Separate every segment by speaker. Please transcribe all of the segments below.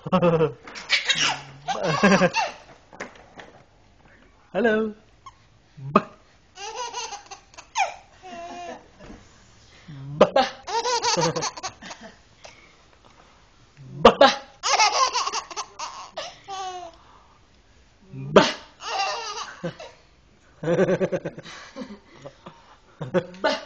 Speaker 1: Halo. Bah. Bah. Bah. Bah. Bah.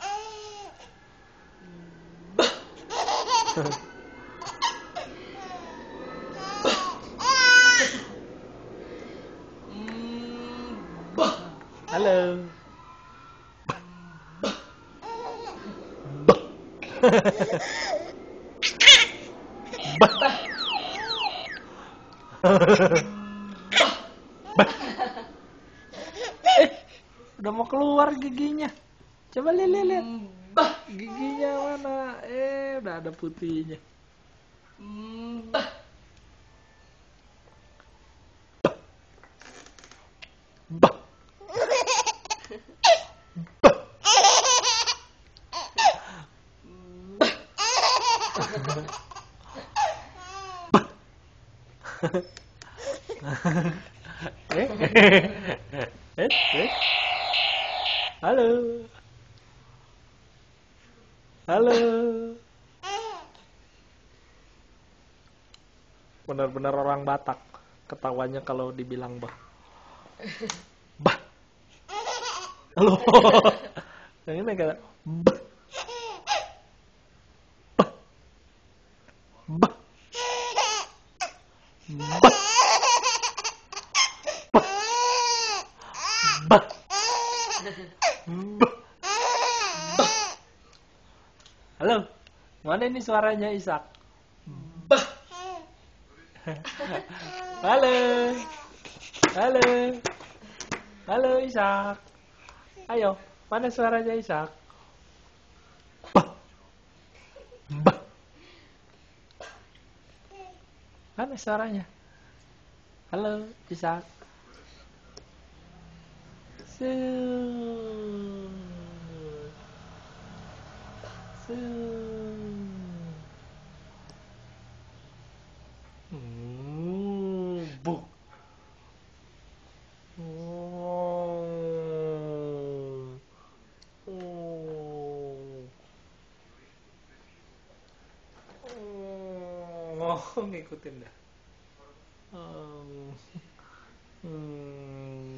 Speaker 1: Bah. Halo. Bah. Bah. Bah. Udah mau keluar giginya. Coba lihat. Bah, giginya mana? Udah ada putihnya. Bah. Bah. Bah. Eh, halo, halo. Benar-benar orang Batak ketawanya kalau dibilang bah. Bah. Halo. Yang ini kata bah. Bah. Bah. Bah. Bah. Halo. Mana ini suaranya Isak? Bah. Halo. Halo. Halo Isak. Ayo, mana suaranya Isak? Bah. Bah. Mana suaranya? Halo Isak. Su. Su. Bu. Oh. Oh. Oh, ngikutin dah. Oh.